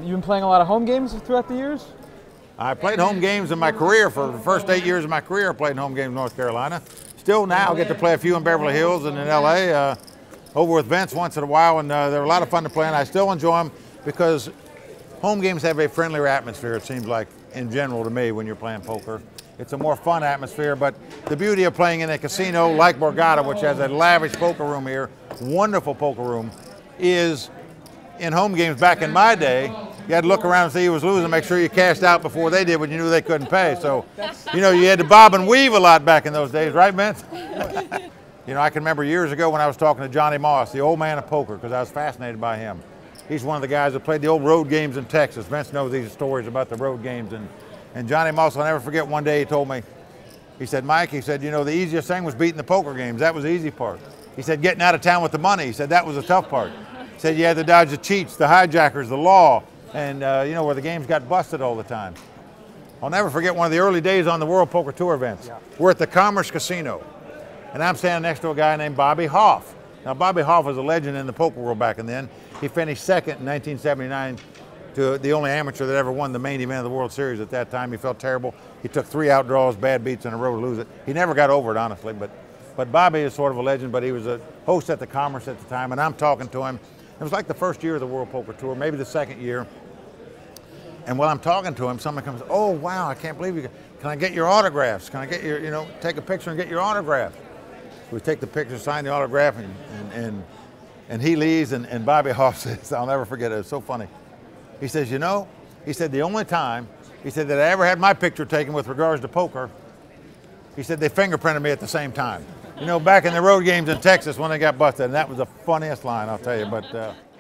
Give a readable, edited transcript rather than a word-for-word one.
You've been playing a lot of home games throughout the years? I played home games in my career. For the first 8 years of my career, I played home games in North Carolina. Still now get to play a few in Beverly Hills and in LA, over with Vince once in a while, and they're a lot of fun to play, and I still enjoy them because home games have a friendlier atmosphere, it seems like, in general to me, when you're playing poker. It's a more fun atmosphere, but the beauty of playing in a casino like Borgata, which has a lavish poker room here, wonderful poker room, is in home games back in my day, you had to look around and see who was losing, make sure you cashed out before they did when you knew they couldn't pay. So, you know, you had to bob and weave a lot back in those days, right, Vince? You know, I can remember years ago when I was talking to Johnny Moss, the old man of poker, because I was fascinated by him. He's one of the guys that played the old road games in Texas. Vince knows these stories about the road games. And Johnny Moss, I'll never forget, one day he told me, he said, Mike, he said, you know, the easiest thing was beating the poker games. That was the easy part. He said, getting out of town with the money. He said, that was the tough part. He said, you had to dodge the cheats, the hijackers, the law, and you know, where the games got busted all the time. I'll never forget one of the early days on the World Poker Tour events. Yeah. We're at the Commerce Casino, and I'm standing next to a guy named Bobby Hoff. Now, Bobby Hoff was a legend in the poker world back then. He finished second in 1979 to the only amateur that ever won the main event of the World Series at that time. He felt terrible. He took 3 outdraws, bad beats in a row to lose it. He never got over it, honestly, but Bobby is sort of a legend, but he was a host at the Commerce at the time, and I'm talking to him. It was like the first year of the World Poker Tour, maybe the second year. And while I'm talking to him, someone comes, oh, wow, I can't believe you. Can I get your autographs? Can I get your, you know, take a picture and get your autograph? We take the picture, sign the autograph, and he leaves, and Bobby Hoff says, I'll never forget it, it's so funny. He says, you know, he said, the only time, he said, that I ever had my picture taken with regards to poker, he said, they fingerprinted me at the same time. You know, back in the road games in Texas when they got busted, and that was the funniest line, I'll tell you, but